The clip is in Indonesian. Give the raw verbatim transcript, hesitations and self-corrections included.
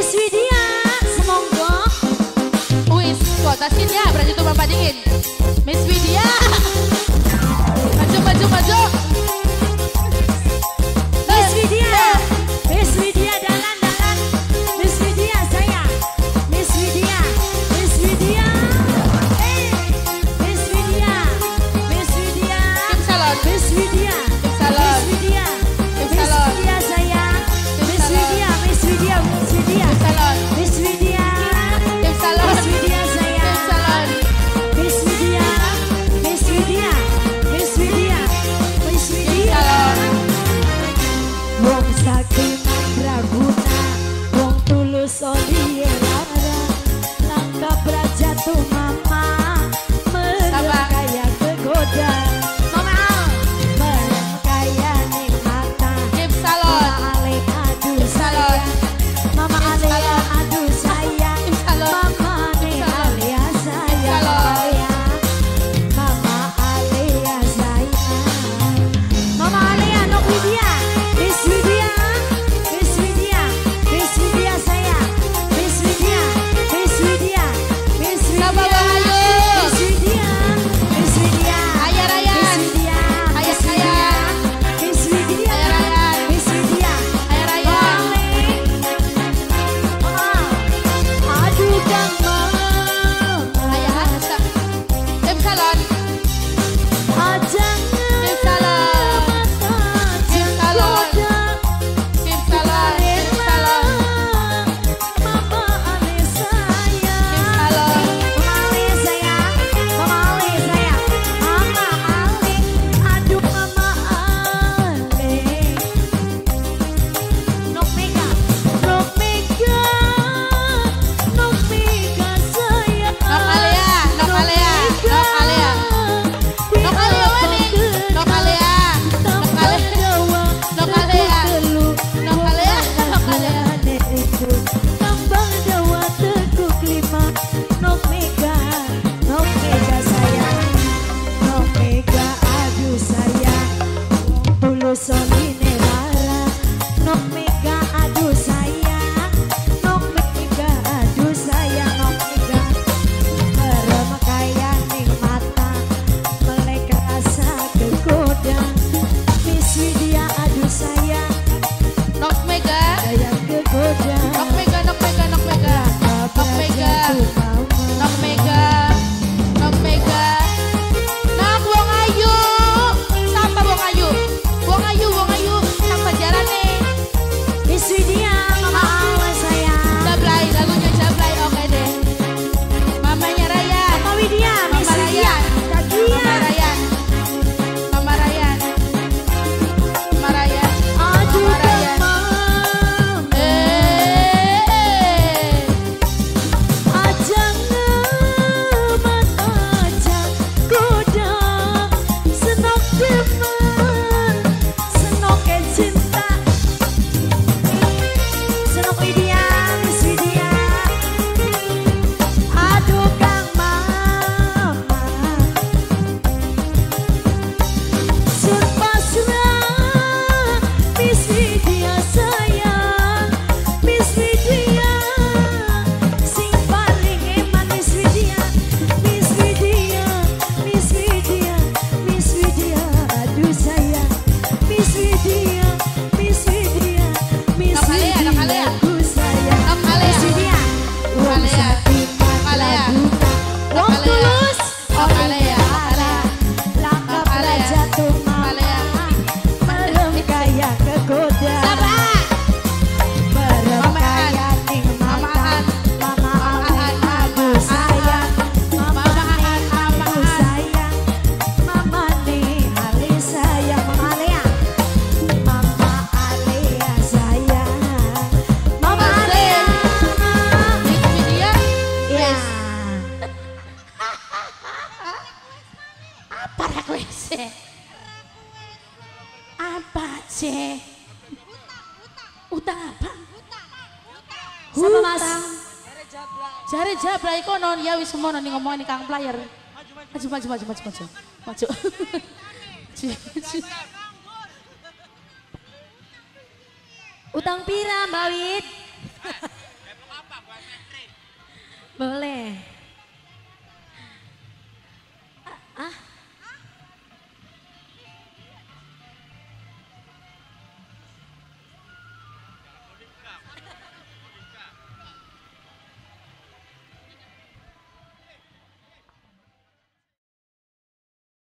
Miss Widya, semonggo. Wis, kotasin ya, berarti itu Bapak dingin. Miss Widya. Maju, maju, maju. Miss Widya, Miss Widya dalan dalan. Miss Widya saya, Miss Widya, Miss Widya. Eh, Miss Widya, Miss Widya. Tim salon. Miss Widya, Tim salon. Miss Widya, Tim Miss salon. Widya saya, Miss Widya, Miss Widya, Miss Widya, Tim salon. Miss Widya, Tim salon. Miss Widya saya, Tim salon. Miss Widya, Miss Widya, Miss Widya, Miss Widya. Wong saking Raguna, wong tulus oliye lara, langkah brajatu mama, merem kaya kegoda, Mama Al. merem kaya ning mata. Tim salon. Mama Ale aduh salon. sayang, Mama Ale aduh sayang, Tim salon. Mama ne Tim salon. Ale ya sayang, salon. Mama Ale ya sayang, Mama Ale ya Nok Widya, Miss Widya, Miss Widya, Miss Widya sayang, Miss Widya, Miss Widya, Miss Sama Widya, Bang Ayu. Miss Widya, Miss Widya, Ayah Ryan. Miss Widya, Ayah Miss Widya, Ryan. Miss Widya, Ayah Ryan. Miss Widya, Ayah Ryan. aduh kang mama, Ayah Hansa. Tim salon. ajang Tim salon. Tim salon. Tim salon. Tim salon. Mama Ale sayang, Tim salon. Mama Ale sayang, Mama Ale sayang, Mama Ale, aduh Mama Ale. Nok Mega, Nok Mega, Nok Mega sayang. Nok Alia, Nok Alia, Nok Alia. Nok Alia wani. Nok Alia. Nok Alia. Nok Alia. Nok Alia. Nok Alia. Tambang Jawa Teguk Lima, Nok Mega, Nok Mega sayang, Nok Mega aduh sayang, tulus soline lara, Nok Mega aduh sayang, Nok Mega aduh sayang, Nok Mega merem kaya ning mata, melek rasa kegoda, Miss Widya aduh sayang, Nok Mega. sayang kegoda. Nok Mega, Nok Mega, Nok Mega. Nok Mega. Nok Mega. Nok Mega. Nok Wong Ayu. Sapa Wong Ayu? Wong Ayu, Wong Ayu. Sapa jalan nih? Miss Widya, Mama Ale sayang, Jablay, lagunya Jablay. Oke deh. Mamanya Raya. Mama Widya, Miss Mama Widya, Ryan. Kagia, Mama Ryan. Mama Ryan. Mama Ryan. aduh Mama Ryan. mama, Eh. ajang ngemat ajang goda, senok demen, senok cinta, senok Widya, Miss Widya, aduh kang mama, sun pasrah, Miss Widya sayang, Miss Widya, sing paling eman Miss Widya, Miss Widya, Miss Widya, Miss Widya, aduh sayang, Miss Widya, Miss Widya, Miss Nok Alia, Nok Widya, Alia. aku sayang, Nok Alia. Miss Widya, wong Alia. saking Nok Alia. Raguna, wong Alia. tulus, Nok Alia. Lara, langkah Nok Alia. jatuh mama, Alia. merem kaya kegoda. Sapa? Merem Mama kaya An. ning Mama mata, An. Mama Mama Ale An. aduh Mama sayang, Mama Mama ne An. Mama aduh An. sayang, Mama ne Ale sayang, Mama Ale ya, Mama Ale ya sayang, Mama Ale ya, Miss Widya. ya. Apa request? Apa sih? Utang apa? Sama Mas. Jare jablay kono ya wis semono ning ngomongin Kang Player. Maju maju maju maju maju. Maju. Utang pira Mbak Wid? Boleh. Ah, ah.